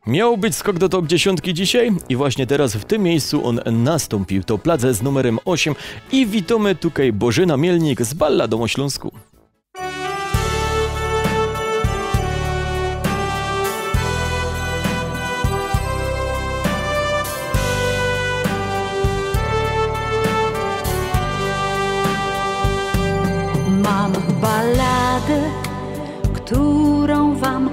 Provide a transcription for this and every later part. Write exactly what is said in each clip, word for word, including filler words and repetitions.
Miał być skok do top dziesiątki dzisiaj i właśnie teraz w tym miejscu on nastąpił. To plac z numerem osiem i witamy tutaj Bożyna Mielnik z Balladą o Śląsku. Mam balladę, którą wam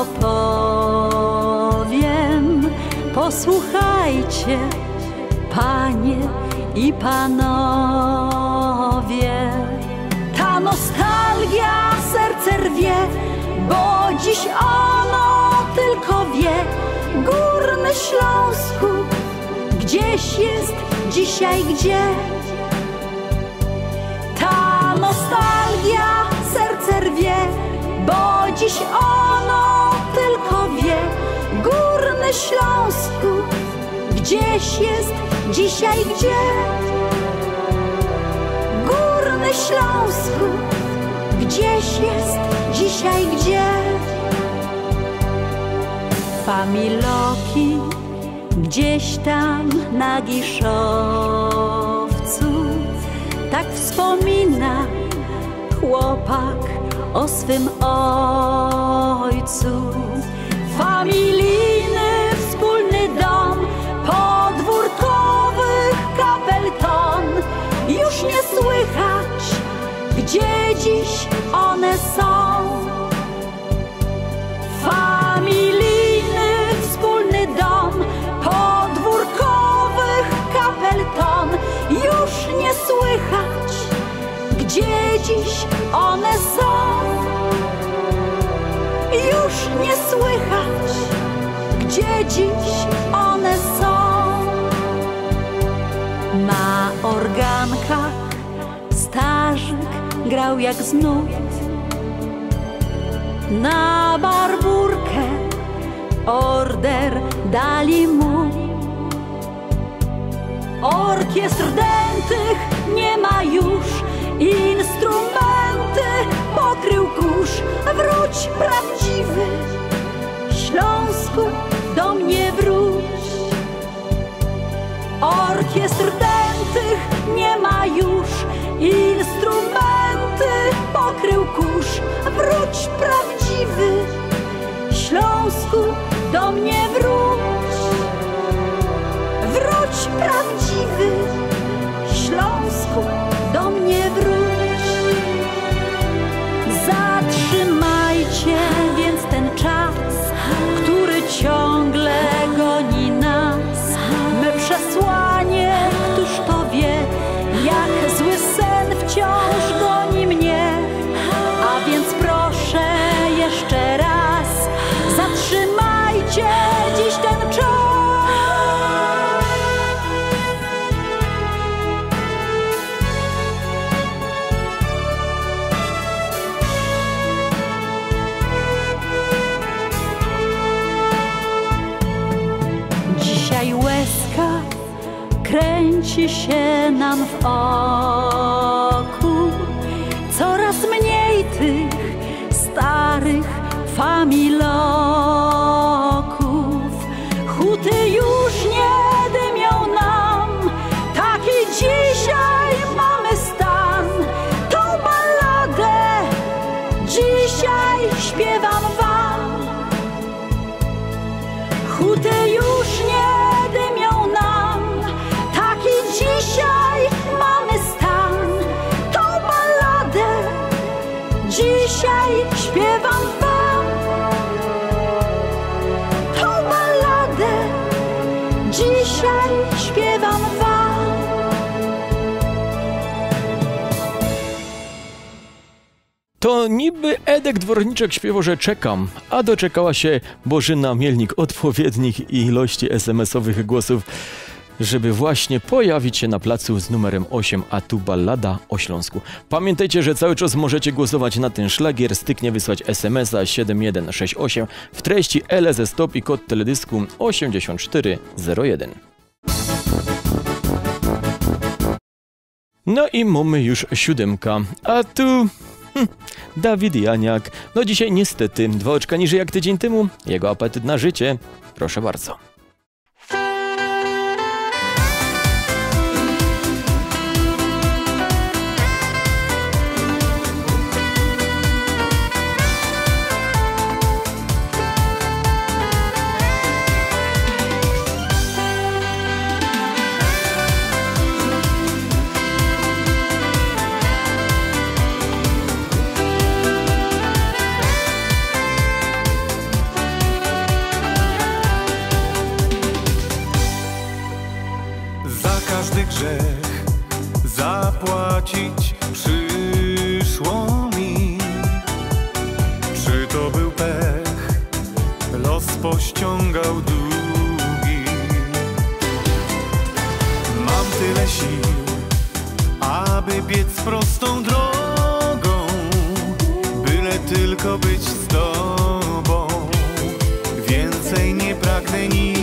opowiem. Posłuchajcie, panie i panowie. Ta nostalgia serce rwie, bo dziś ono tylko wie. Górny Śląsku gdzieś jest dzisiaj gdzie. Ta nostalgia serce rwie, bo dziś ono tylko wie. Górny Śląsku gdzieś jest dzisiaj gdzie. Górny Śląsku gdzieś jest dzisiaj gdzie. Familoki gdzieś tam na Giszowcu, tak wspomina chłopak o swym ojcu. Familijny wspólny dom, podwórkowych kapelton. Już nie słychać, gdzie dziś one są. Familijny wspólny dom, podwórkowych kapelton. Już nie słychać, gdzie dziś one są. Już nie słychać, gdzie dziś one są. Na organkach starzyk grał jak z nut. Na barburkę order dali mu. Orkiestr dętych nie ma już, instrumenty pokrył kurz. Wróć prawdziwy Śląsku, do mnie wróć. Orkiestr dętych nie ma już, instrumenty pokrył kurz. Wróć prawdziwy Śląsku, do mnie wróć. Wróć prawdziwy Śląsku, do mnie wróć. Zatrzymajcie więc ten czas, który ciągle goni nas. Me przesłanie, któż to wie, jak zły sen wciąż goni mnie. A więc proszę jeszcze raz, zatrzymajcie dziś ten czas. Dzisiaj łezka kręci się nam w oku. Coraz mniej tych starych familoków. Huty już nie dymią nam, taki dzisiaj mamy stan. Tą balladę dzisiaj śpiewam wam. Huty już nie dymią nam, taki dzisiaj mamy stan. Tą balladę dzisiaj śpiewam wam. Tą balladę dzisiaj śpiewam wam. To niby Edek Dworniczek śpiewał, że czekam, a doczekała się Bożyna Mielnik odpowiednich ilości es em esowych głosów, żeby właśnie pojawić się na placu z numerem osiem, a tu Ballada o Śląsku. Pamiętajcie, że cały czas możecie głosować na ten szlagier, styknie wysłać es em esa siedem jeden sześć osiem w treści L ze stop i kod teledysku osiemdziesiąt cztery zero jeden. No i mamy już siódemka, a tu Hm, Dawid Janiak. No dzisiaj niestety dwa oczka niżej jak tydzień temu. Jego apetyt na życie. Proszę bardzo. Grzech zapłacić przyszło mi. Czy to był pech? Los pościągał długi. Mam tyle sił, aby biec prostą drogą, byle tylko być z tobą. Więcej nie pragnę nic.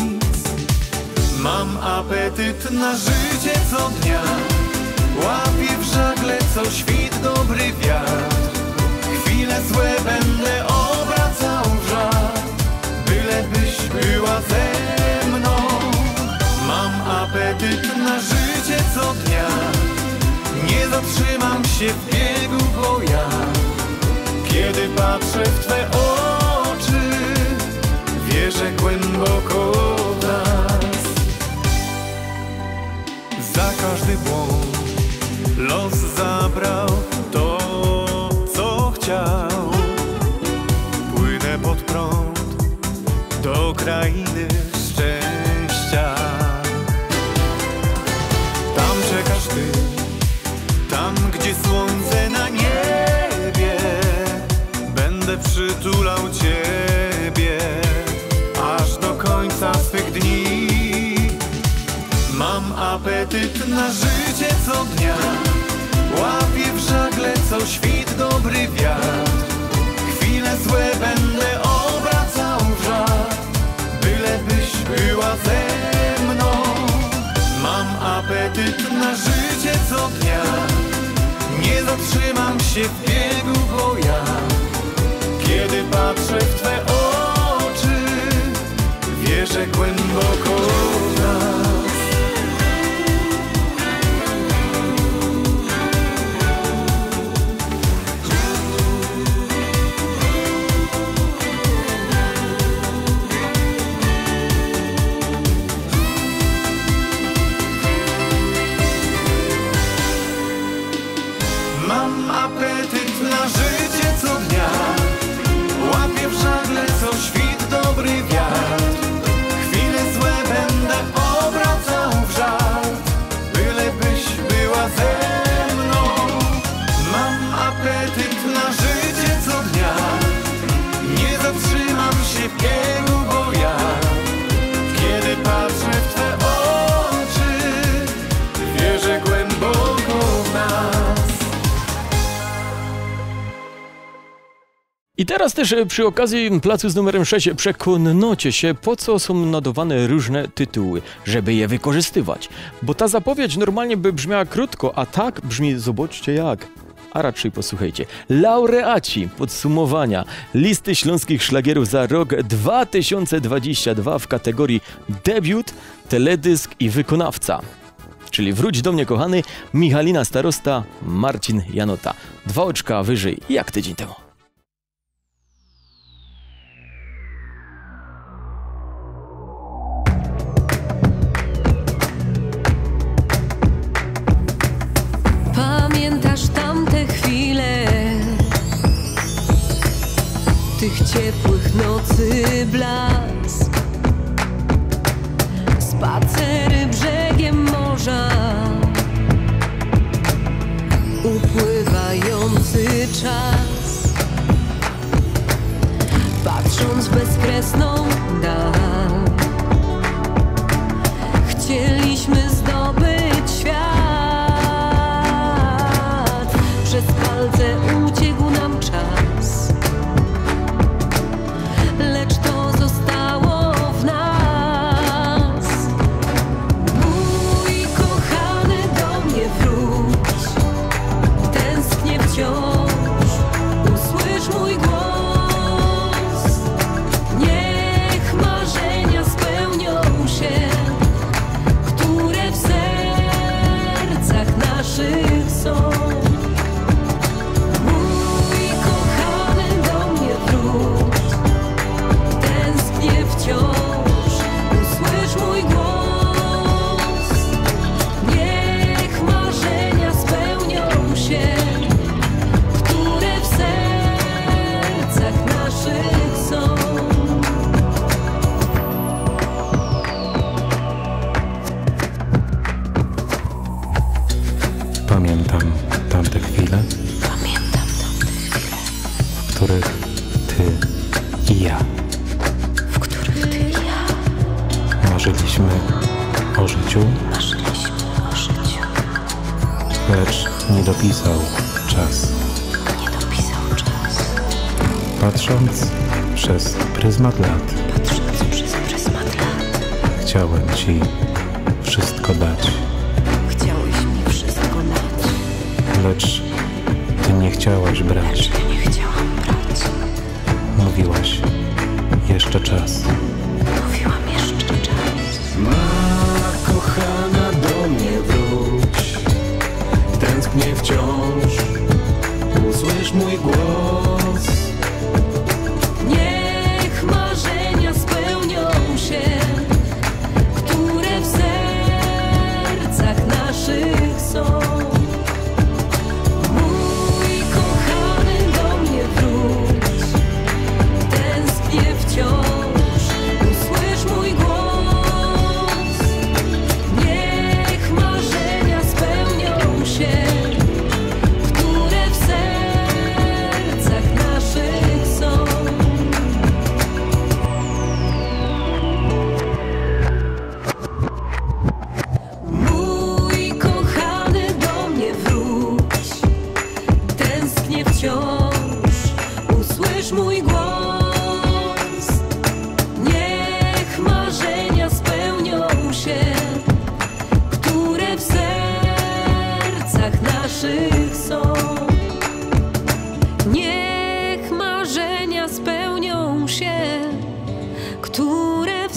Mam apetyt na życie co dnia. Łapię w żagle co świt dobry wiatr. Chwile złe będę obracał w żart, byle byś była ze mną. Mam apetyt na życie co dnia. Nie zatrzymam się w biegu, bo ja, kiedy patrzę w twe oczy, wierzę głęboko w nas. Za każdy błąd los zabrał to, co chciał. Płynę pod prąd do krainy szczęścia. Tam czekasz ty, tam gdzie słońce na niebie. Będę przytulał ciebie aż do końca swych dni. Mam apetyt na życie co dnia. Łapię w żagle co świt dobry wiatr. Chwile złe będę obracał w żart, byle byś była ze mną. Mam apetyt na życie co dnia. Nie zatrzymam się w biegu, bo ja, kiedy patrzę w twe oczy, wierzę głęboko w nas. Mam apetyt na życie co dnia. Łapię w żagle co świt dobry wiatr. Chwile złe będę obracał w żart, byle byś była ze mną. Mam apetyt na życie co dnia. Nie zatrzymam się w biegu, bo ja, kiedy patrzę w twe oczy, wierzę głęboko w nas. I teraz też przy okazji placu z numerem sześć przekonacie się, po co są nadawane różne tytuły, żeby je wykorzystywać. Bo ta zapowiedź normalnie by brzmiała krótko, a tak brzmi, zobaczcie jak. A raczej posłuchajcie. Laureaci podsumowania listy śląskich szlagierów za rok dwa tysiące dwudziesty drugi w kategorii debiut, teledysk i wykonawca. Czyli Wróć do mnie kochany, Michalina Starosta, Marcin Janota. Dwa oczka wyżej jak tydzień temu. Pamiętasz tamte chwile, tych ciepłych nocy blask, spacery brzegiem morza, upływający czas, patrząc w bezkresną dal, chcieliśmy zdobyć świat. Przez palce uciekł nam czas, lecz to zostało w nas. ty i ja. w których ty i ja Marzyliśmy o życiu, marzyliśmy o życiu. lecz nie dopisał czas. Nie dopisał czas. Patrząc przez pryzmat lat, Patrząc przez pryzmat lat, chciałem ci wszystko dać, chciałeś mi wszystko dać, lecz ty nie chciałaś brać. lecz ja nie chciałam brać. Mówiłaś, jeszcze czas. Mówiłam jeszcze czas. Mała kochana, do mnie wróć. Tęsknię wciąż. Usłysz mój głos. Niech marzenia spełnią się, które w sercach naszych są. Mój kochany, do mnie wróć. Tęsknię wciąż. Usłysz mój głos. Niech marzenia spełnią się, które w sercach naszych są. Mój kochany, do mnie wróć. Tęsknię wciąż. Usłysz mój głos. Niech marzenia spełnią się, które w sercach naszych są. Niech marzenia spełnią się, które w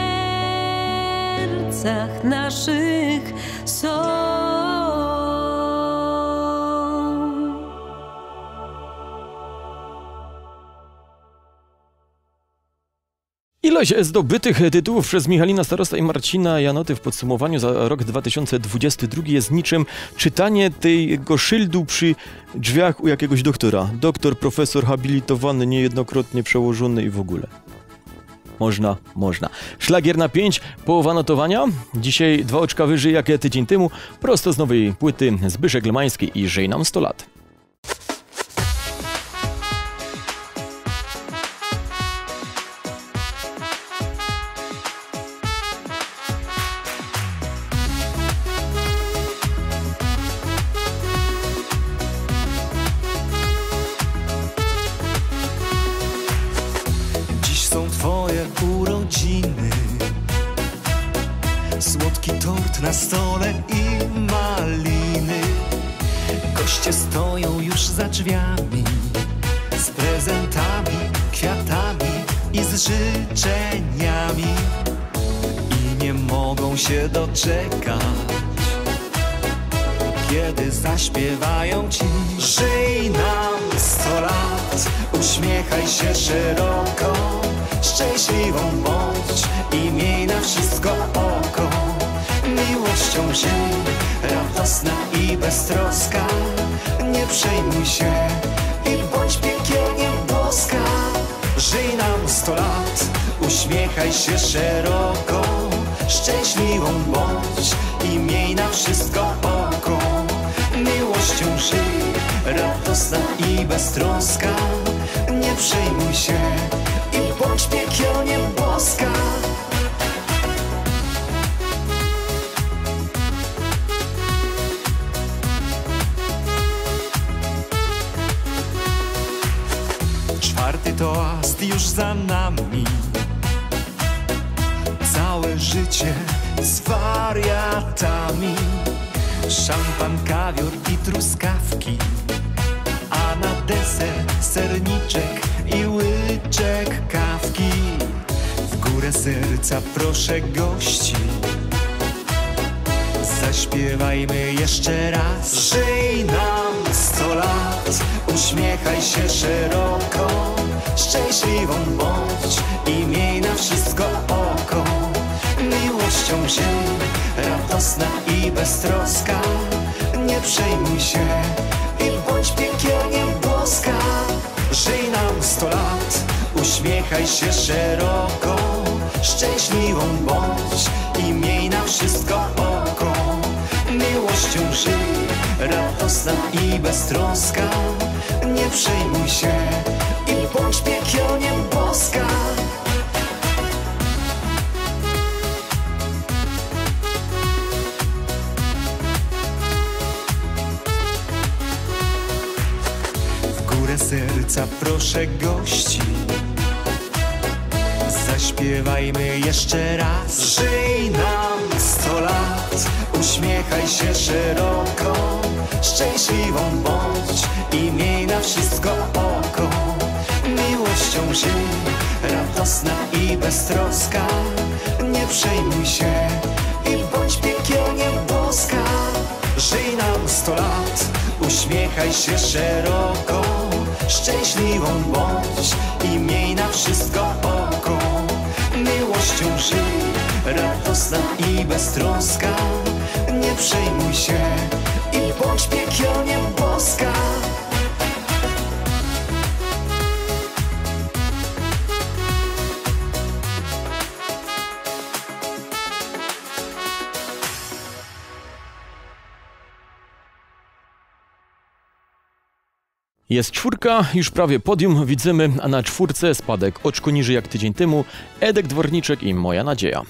sercach naszych są. Ilość zdobytych tytułów przez Michalina Starosta i Marcina Janoty w podsumowaniu za rok dwa tysiące dwudziesty drugi jest niczym czytanie tego szyldu przy drzwiach u jakiegoś doktora. Doktor, profesor, habilitowany, niejednokrotnie przełożony i w ogóle. Można, można. Szlagier na pięć, połowa notowania. Dzisiaj dwa oczka wyżej jak tydzień temu. Prosto z nowej płyty Zbyszek Lemański i Żyj nam sto lat. Dziś są twoje urodziny. Słodki tort na stole i maliny. Goście stoją już za drzwiami, z prezentami, kwiatami i z życzeniami. I nie mogą się doczekać, kiedy zaśpiewają ci. Żyj nam sto lat, uśmiechaj się szeroko, szczęśliwą bądź i miej na wszystko oko. Miłością żyj, radosna i beztroska, nie przejmuj się i bądź piekielnie boska. Żyj nam sto lat, uśmiechaj się szeroko, szczęśliwą bądź i miej na wszystko oko. Miłością żyj, radosna i beztroska, nie przejmuj się i bądź piekielnie boska. Czwarty toast już za nami, całe życie z wariatami. Szampan, kawior i truskawki, a na deser serniczek i łyczek kawki. W górę serca proszę gości, zaśpiewajmy jeszcze raz. Żyj nam sto lat, uśmiechaj się szeroko, szczęśliwą bądź i miej na wszystko oko. Miłością żyj, radosna i beztroska, nie przejmuj się i bądź piekielnie boska. Żyj nam sto lat, uśmiechaj się szeroko, szczęśliwą bądź i miej na wszystko oko. Miłością żyj, radosna i beztroska, nie przejmuj się i bądź piekielnie naszych gości. Zaśpiewajmy jeszcze raz. Żyj nam sto lat, uśmiechaj się szeroko, szczęśliwą bądź i miej na wszystko oko. Miłością żyj, radosna i beztroska, nie przejmuj się i bądź piekielnie boska. Żyj nam sto lat, uśmiechaj się szeroko, szczęśliwą bądź i miej na wszystko oko. Miłością żyj, radosna i beztroska, nie przejmuj się i bądź piekielnie boska. Jest czwórka, już prawie podium widzimy, a na czwórce spadek oczko niżej jak tydzień temu, Edek Dworniczek i Moja nadzieja.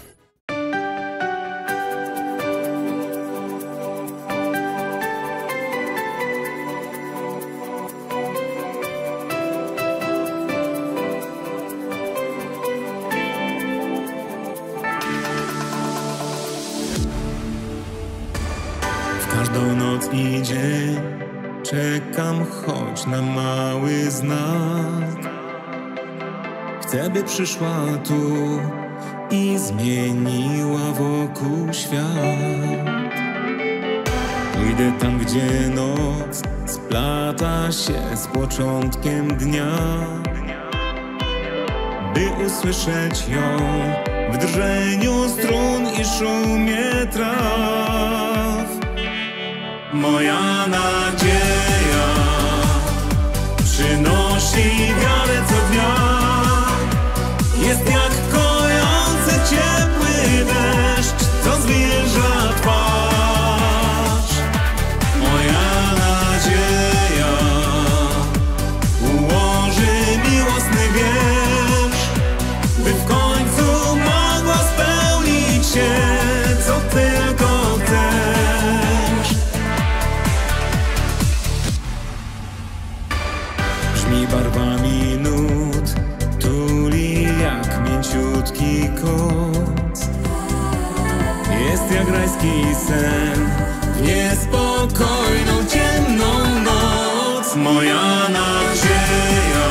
W każdą noc i dzień czekam choć na mały znak. Chcę, by przyszła tu i zmieniła wokół świat. Pójdę tam, gdzie noc splata się z początkiem dnia, by usłyszeć ją w drżeniu strun i szumie traw. Moja nadzieja przynosi wiarę co dnia. Jest jak kojący ciepły deszcz, co zwilża twarz. Moja nadzieja ułoży miłosny wiersz, by w końcu mogła spełnić się, co tylko chcesz. Brzmi barwami nut, tuli jak mięciutki kot. Jest jak rajski sen w niespokojną, ciemną noc. Moja nadzieja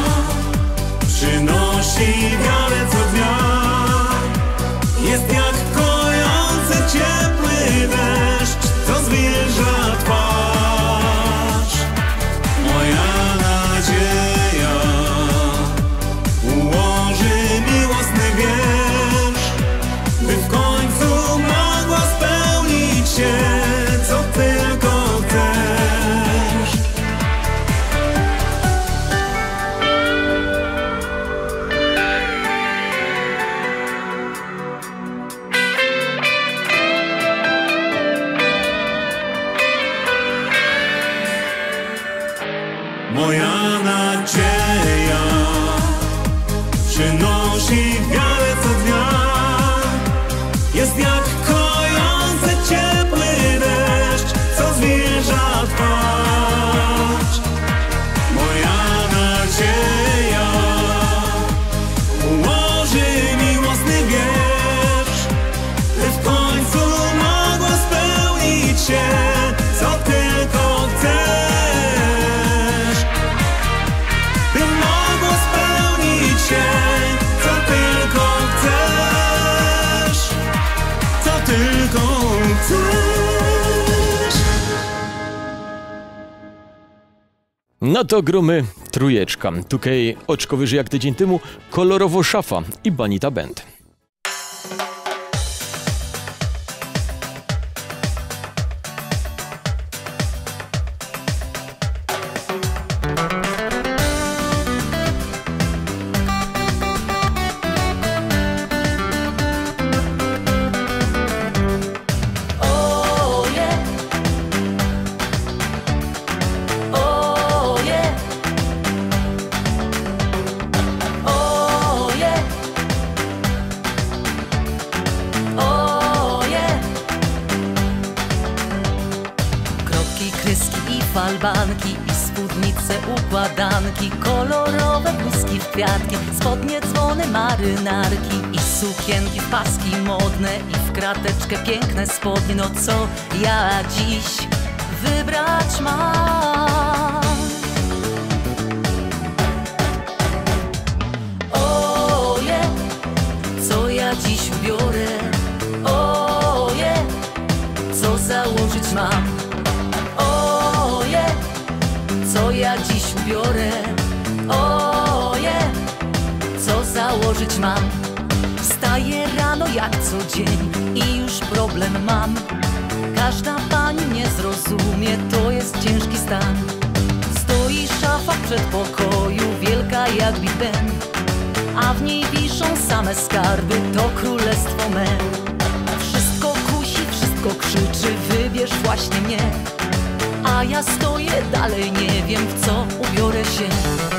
przynosi wiarę co dnia. Jest jak kojący ciepły deszcz, co zwilża twarz. Moja nadzieja ułoży miłosny wiersz, by w końcu mogła spełnić się, co tylko chcesz. Moja nadzieja przynosi wiarę co dnia. Jest jak kojący ciepły deszcz, co zwilża twarz. Moja nadzieja ułoży miłosny wiersz, by w końcu mogła spełnić się, co tylko chcesz. By mogło spełnić się, co tylko chcesz, co tylko chcesz. No to gromy trójeczka. Tutaj oczko wyżej jak tydzień temu, kolorowo szafa i Banita Band. Oje, oje, oje, oje. Kropki, kreski i falbanki i spódnice, układanki, kolorowe bluzki w kwiatki, spodnie, dzwony, marynarki i sukienki w paski modne i w krateczkę piękne spodnie. No co ja dziś wybrać mam? Oje, co ja dziś ubiorę? Oje, co założyć mam? Oje, co ja dziś ubiorę? Oje, co założyć mam? Wstaję rano jak co dzień i już problem mam. Każda pani nie zrozumie, to jest ciężki stan. Stoi szafa w przedpokoju, wielka jak Big Ben, a w niej wiszą same skarby, to królestwo me. Wszystko kusi, wszystko krzyczy, wybierz właśnie mnie. A ja stoję dalej, nie wiem w co ubiorę się.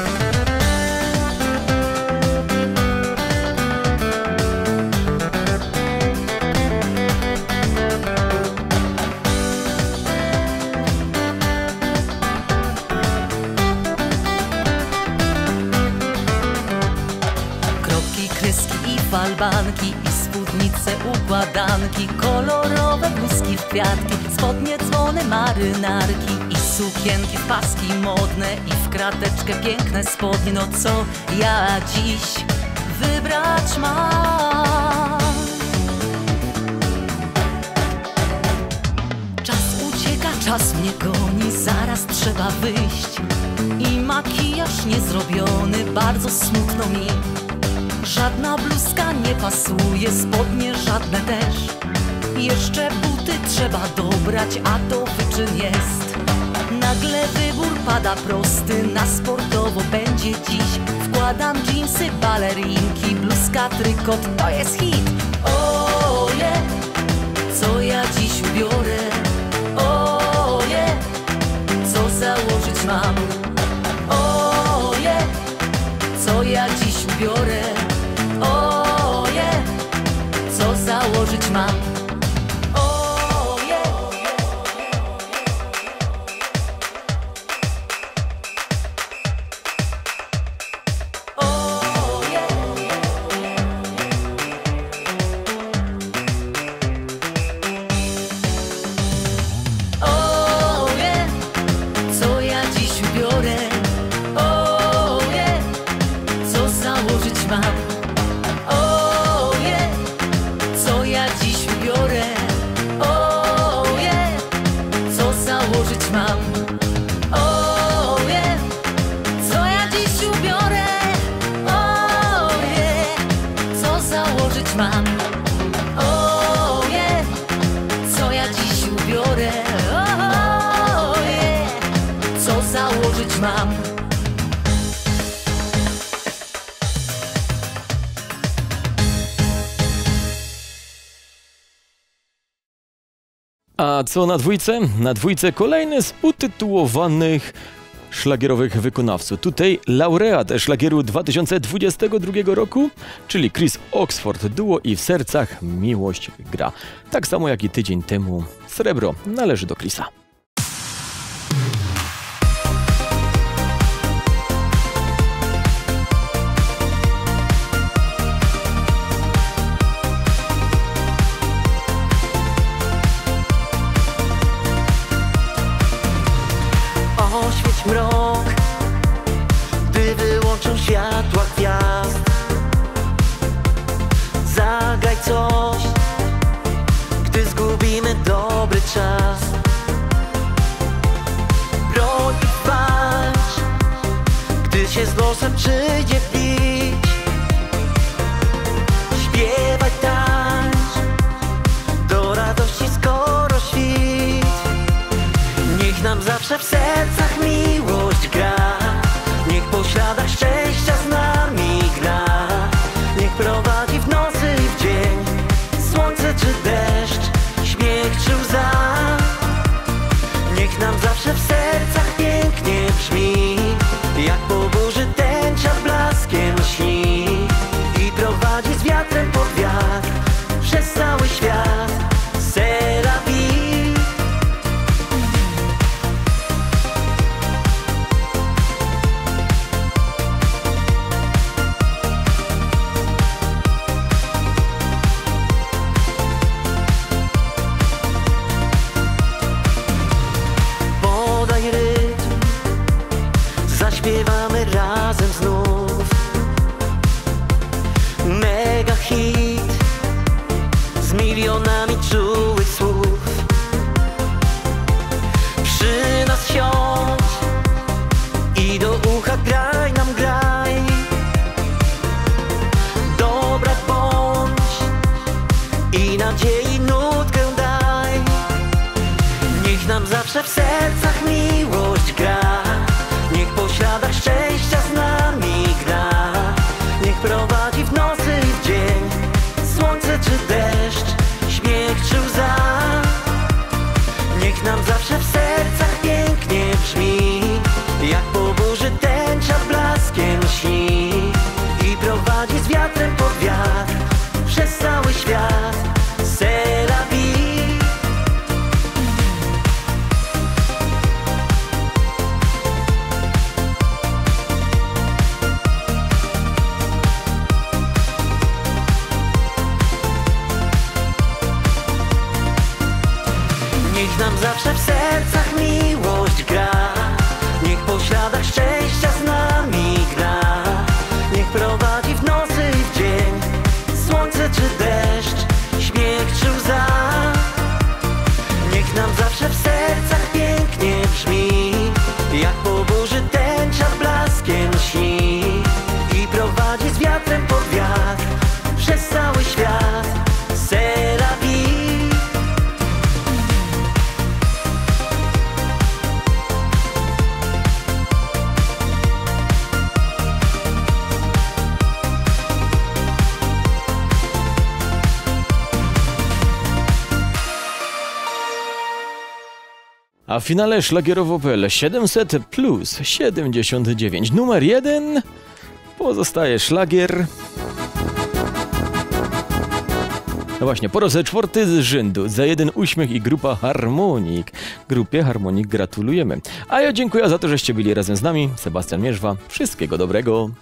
Kropki, kreski i falbanki i spódnice, układanki, kolorowe bluzki w kwiatki, spodnie, dzwony, marynarki i sukienki w paski modne i w krateczkę piękne spodnie. No co ja dziś wybrać mam? Czas ucieka, czas mnie goni, zaraz trzeba wyjść. I makijaż niezrobiony, bardzo smutno mi. Żadna bluzka nie pasuje, spodnie żadne też. Jeszcze buty trzeba dobrać, a to wyczyn jest. Nagle wybór pada prosty, na sportowo będzie dziś. Wkładam dżinsy, balerinki, bluzka, trykot, to jest hit. Oje, co ja dziś ubiorę? Oje, co założyć mam? Oje, co ja dziś ubiorę? Oje, co założyć mam? Oje. Oje. Oje, co ja dziś ubiorę? Oje, co założyć mam? Oje, co ja dziś ubiorę? Oje, co założyć mam? Oje, co ja dziś ubiorę? Oje, co założyć mam? Oje, co ja dziś ubiorę? Oje, co założyć mam? A co na dwójce? Na dwójce kolejny z utytułowanych szlagierowych wykonawców. Tutaj laureat szlagieru dwa tysiące dwudziestego drugiego roku, czyli Chris Oxford, duo I w sercach miłość gra. Tak samo jak i tydzień temu. Srebro należy do Chrisa. Oświeć mrok, gdy wyłączą światła gwiazd. Zagraj coś, gdy zgubimy dobry czas. Broń i walcz, gdy się z losem przyjdzie bić. Śpiewaj, tańcz, do radości skoro świt. Niech nam zawsze w sercach miłość gra. Niech po śladach szczęścia z nami gra. Niech prowadzi w nocy i w dzień, słońce czy deszcz, śmiech czy łza. Niech nam zawsze w sercach pięknie brzmi, jak po burzy tęcza blaskiem śni. I prowadzi z wiatrem pod wiatr, przez cały świat. C'est la vie. milionami czułych słów. Przy nas siądź i do ucha graj nam, graj. Dobra bądź i nadziei nutkę daj. Niech nam zawsze w sercach miłość gra. Niech po śladach szczęścia z nami gra. Niech prowadzi w nocy i w dzień, słońce czy deszcz, śmiech czy łza. Niech nam zawsze w sercach pięknie brzmi, jak po burzy tęcza blaskiem śni. I prowadzi z wiatrem pod wiatr, przez cały świat. C'est la vie. Niech nam zawsze w sercach miłość gra. Niech po śladach szczęścia z nami gra. Niech prowadzi w nocy i w dzień, słońce czy deszcz, śmiech czy łza. Niech nam zawsze w sercach pięknie brzmi, jak po burzy tęcza blaskiem śni. I prowadzi z wiatrem pod wiatr, przez cały świat. C'est la vie. A w finale szlagierowo kropka p l siedemset plus siedemdziesiąt dziewięć. Numer jeden pozostaje szlagier. No właśnie, po raz czwarty z rzędu za jeden uśmiech i grupa Harmonik. Grupie Harmonik gratulujemy. A ja dziękuję za to, żeście byli razem z nami. Sebastian Mierzwa. Wszystkiego dobrego.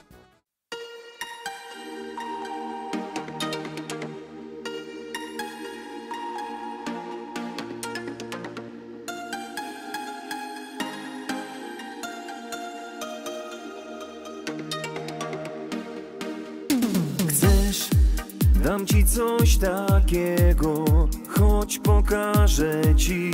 Dam ci coś takiego, choć pokażę ci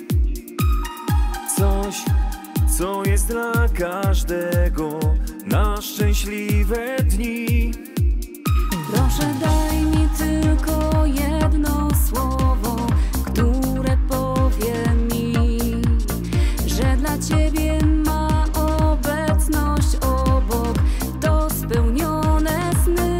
coś, co jest dla każdego na szczęśliwe dni. Proszę daj mi tylko jedno słowo, które powie mi, że dla ciebie ma obecność obok to spełnione sny.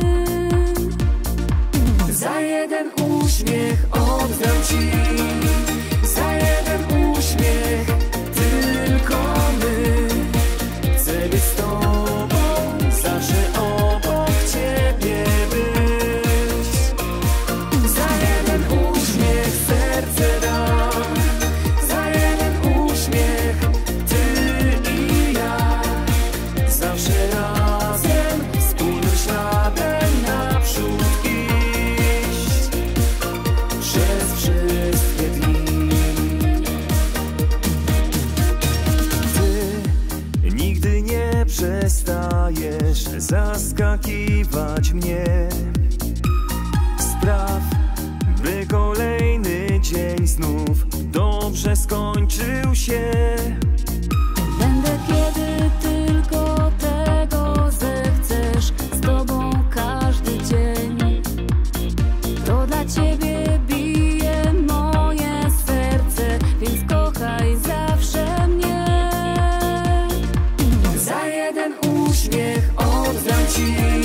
Za jeden uśmiech oddam ci, za jeden uśmiech tylko my. Chcę być z tobą, zawsze obok ciebie być. Za jeden uśmiech serce dam, za jeden uśmiech ty i ja. Zawsze razem, wspólnym śladem naprzód iść przez wszystkie dni. Ty nigdy nie przestajesz zaskakiwać mnie. Spraw, by kolejny dzień znów dobrze skończył się. Będę kiedy tylko tego zechcesz, z tobą każdy dzień. To dla ciebie bije moje serce, więc kochaj zawsze mnie. Za jeden uśmiech oddam ci,